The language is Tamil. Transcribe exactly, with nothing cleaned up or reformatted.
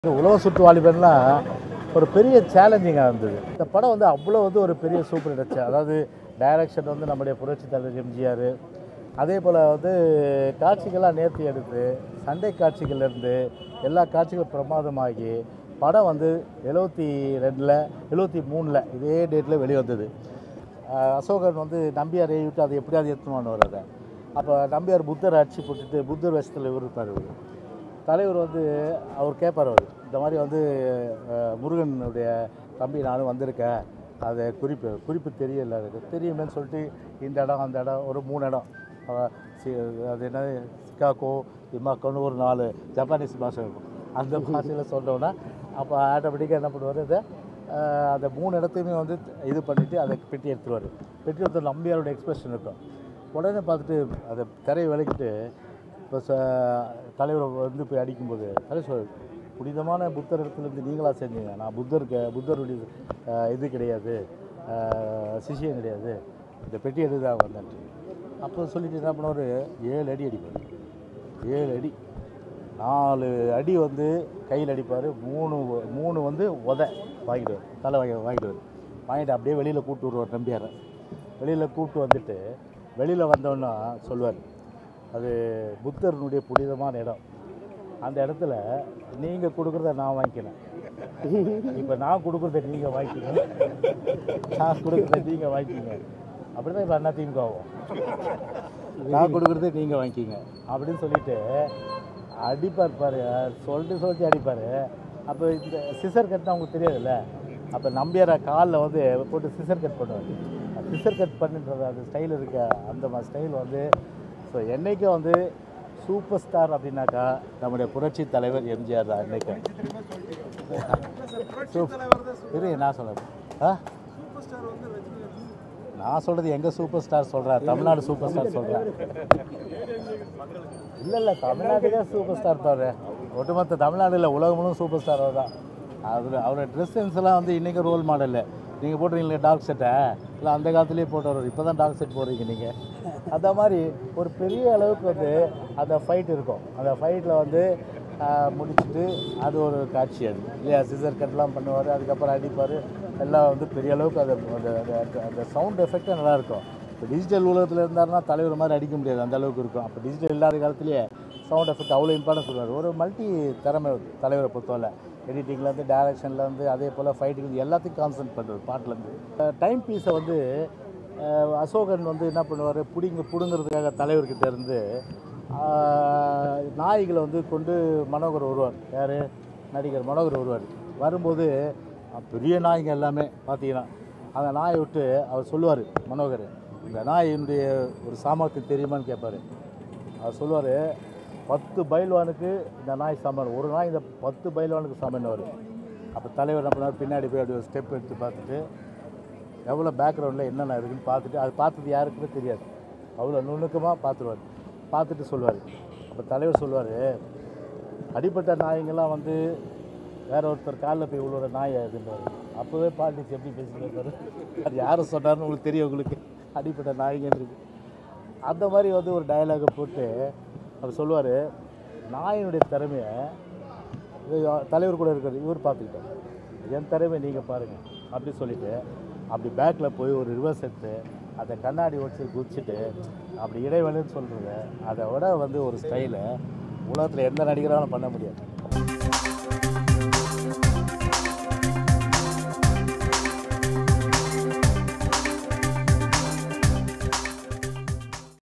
உலக சுற்று வாலிபன்லாம் ஒரு பெரிய சேலஞ்சிங்காக இருந்தது. இந்த படம் வந்து அவ்வளோ வந்து ஒரு பெரிய சூப்பர் ஹிட். அதாவது டைரக்ஷன் வந்து நம்முடைய புரட்சி தலைவர் எம்ஜிஆர், அதே போல் வந்து காட்சிகள்லாம் நேர்த்தி எடுத்து சண்டை காட்சிகள்லேருந்து எல்லா காட்சிகளும் பிரமாதமாகி படம் வந்து எழுபத்தி ரெண்டில் எழுபத்தி மூணில் இதே டேட்டில் வெளிவந்தது. அசோகன் வந்து நம்பியார் விட்டு அதை எப்படியாவது எடுத்துன்னு வர்றதை அப்போ நம்பியார் புத்தரை அடிச்சு போட்டுட்டு புத்தர் வேஷத்தில் இருப்பார். தலைவர் வந்து அவர் கேட்பார், அவர் இந்த மாதிரி வந்து முருகனுடைய தம்பி நானும் வந்திருக்கேன், அதை குறிப்பு குறிப்பு தெரியல, அதுக்கு தெரியுமேன்னு சொல்லிட்டு இந்த இடம் அந்த இடம் ஒரு மூணு இடம், அது என்ன சிக்காகோ இமாக்கோன்னு ஒரு நாலு ஜப்பானீஸ் பாஷை இருக்கும். அந்த பாஷையில் சொன்னோன்னா அப்போ ஆட்டோமேட்டிக்காக என்ன பண்ணுவார், இதை அந்த மூணு இடத்தையுமே வந்து இது பண்ணிவிட்டு அதை பெட்டி எடுத்துருவார். பெட்டி எடுத்து நம்பியாரோட எக்ஸ்பிரஷன் இருக்கும். உடனே பார்த்துட்டு அதை திரையை விளக்கிட்டு இப்போ ச தலைவரை வந்து போய் அடிக்கும்போது தலைவர் சொல், புனிதமான புத்தர் இடத்துலேருந்து நீங்களாக செஞ்சீங்க, நான் புத்தருக்கு புத்தருடைய இது கிடையாது, சிஷியம் கிடையாது, இந்த பெட்டி எடுத்து தான் வந்தேன். அப்போ சொல்லிட்டு என்ன பண்ணுவார், ஏழு அடி அடிப்பார். ஏழு அடி நாலு அடி வந்து கையில் அடிப்பார், மூணு மூணு வந்து உதை வாங்கிடுவார், தலை வாங்கி வாங்கிடுவார். வாங்கிட்டு அப்படியே வெளியில் கூப்பிட்டு வருவார் நம்பியாரை. வெளியில் கூப்பிட்டு வந்துட்டு வெளியில் வந்தோன்னா சொல்லுவார், அது புத்தருடைய புனிதமான இடம், அந்த இடத்துல நீங்கள் கொடுக்குறத நான் வாங்கிக்கிறேன், இப்போ நான் கொடுக்குறத நீங்கள் வாங்கிக்கிங்க, நான் கொடுக்குறத நீங்கள் வாங்கிக்கிங்க, அப்படி தான் இப்போ அண்ணா திமுக ஆகும், நான் கொடுக்குறத நீங்கள் வாங்கிக்கிங்க அப்படின்னு சொல்லிட்டு அடிப்பார் பாரு, சொல்லிட்டு சொல்லிட்டு அடிப்பார். அப்போ இந்த சிசர் கட்னா அவங்களுக்கு தெரியாதுல்ல, அப்போ நம்பியார காலில் வந்து போட்டு சிசர் கட் பண்ணுவார். சிசர் கட் பண்ணுறது அந்த ஸ்டைல் இருக்க, அந்த ஸ்டைல் வந்து ஸோ என்றைக்கும் வந்து சூப்பர் ஸ்டார் அப்படின்னாக்கா நம்முடைய புரட்சி தலைவர் எம்ஜிஆர் தான். என்றைக்கும் சரி நான் சொல்கிறேன், ஆ நான் சொல்கிறது எங்கள் சூப்பர் ஸ்டார் சொல்கிறேன், தமிழ்நாடு சூப்பர் ஸ்டார் சொல்கிறேன். இல்லை இல்லை தமிழ்நாட்டுக்கே சூப்பர் ஸ்டார் பாரு, ஒட்டுமொத்த தமிழ்நாடு இல்லை உலகம் முழுவதும் சூப்பர் ஸ்டார் தான். அவர் அவரோட ட்ரெஸ் சென்ஸ்லாம் வந்து இன்றைக்கி ரோல் மாடலு. நீங்கள் போட்டுறீங்களே டார்க் செட்டை, இல்லை அந்த காலத்துலேயே போட்டவர், இப்போ தான் டார்க் செட் போடுறீங்க நீங்கள். அந்த மாதிரி ஒரு பெரிய அளவுக்கு வந்து அந்த ஃபைட் இருக்கும். அந்த ஃபைட்டில் வந்து முடிச்சுட்டு அது ஒரு காட்சி, அது இல்லையா, சிசர் கட்லாம் பண்ணுவார், அதுக்கப்புறம் அடிப்பார், எல்லாம் வந்து பெரிய அளவுக்கு அது அந்த சவுண்ட் எஃபெக்டும் நல்லாயிருக்கும். இப்போ டிஜிட்டல் உலகத்தில் இருந்தாருன்னா தலைவர் மாதிரி அடிக்க முடியாது, அந்த அளவுக்கு இருக்கும். அப்போ டிஜிட்டல் இல்லாத காலத்துலேயே சவுண்ட் எஃபெக்ட் அவ்வளோ இம்பார்ட்டன் சொல்லுவார். ஒரு மல்டி திறமை தலைவரை பொறுத்தவரை, எடிட்டிங்லேருந்து டைரக்ஷன்லேருந்து அதே போல் ஃபைட்டுக்கு எல்லாத்தையும் கான்சன்ட்ரேட் பண்ணுறது. பாட்டிலேருந்து டைம் பீஸை வந்து அசோகன் வந்து என்ன பண்ணுவார், பிடிங்க பிடுங்கிறதுக்காக தலைவர்கிட்ட இருந்து நாய்களை வந்து கொண்டு மனோகர் வருவார். யார், நடிகர் மனோகர் வருவார். வரும்போது பெரிய நாய்ங்க எல்லாமே பார்த்தீங்கன்னா அந்த நாயை விட்டு அவர் சொல்லுவார், மனோகர் இந்த நாயினுடைய ஒரு சாமர்த்தியம் தெரியுமான்னு கேட்பார். அவர் சொல்லுவார், பத்து பைல்வானுக்கு இந்த நாய் சாமான், ஒரு நாய் இந்த பத்து பைல்வானுக்கு சாமான் வரும். அப்போ தலைவர் என்ன பண்ணுவார், பின்னாடி போய் அப்படி ஒரு ஸ்டெப் எடுத்து பார்த்துட்டு எவ்வளோ பேக்ரவுண்டில் என்னென்ன இருக்குதுன்னு பார்த்துட்டு, அது பார்த்தது யாருக்குமே தெரியாது, அவ்வளோ நுணுக்கமாக பார்த்துருவார். பார்த்துட்டு சொல்லுவார். அப்போ தலைவர் சொல்லுவார், அடிப்பட்ட நாய்ங்கெல்லாம் வந்து வேற ஒருத்தர் காலில் போய் விழுற நாய் அதுன்றார். அப்போவே பாலிடிக்ஸ் எப்படி பேசிட்டு, அது யாரும் சொன்னார்னு உங்களுக்கு தெரியும், உங்களுக்கு அடிப்பட்ட நாய்ங்கன்னு இருக்கு. அந்த மாதிரி வந்து ஒரு டயலாகை போட்டு அவர் சொல்லுவார், நாயினுடைய திறமையை தலைவர் கூட இருக்கிறது இவர் பார்த்துக்கிட்டார், என் திறமை நீங்கள் பாருங்கள் அப்படி சொல்லிவிட்டு அப்படி பேக்கில் போய் ஒரு ரிவர்ஸ் எடுத்து அதை கண்ணாடி வச்சு குதிச்சுட்டு அப்படி இடைவெளின்னு சொல்கிறது, அதை விட வந்து ஒரு ஸ்டைலை உலகத்தில் எந்த நடிகராலும் பண்ண முடியாது.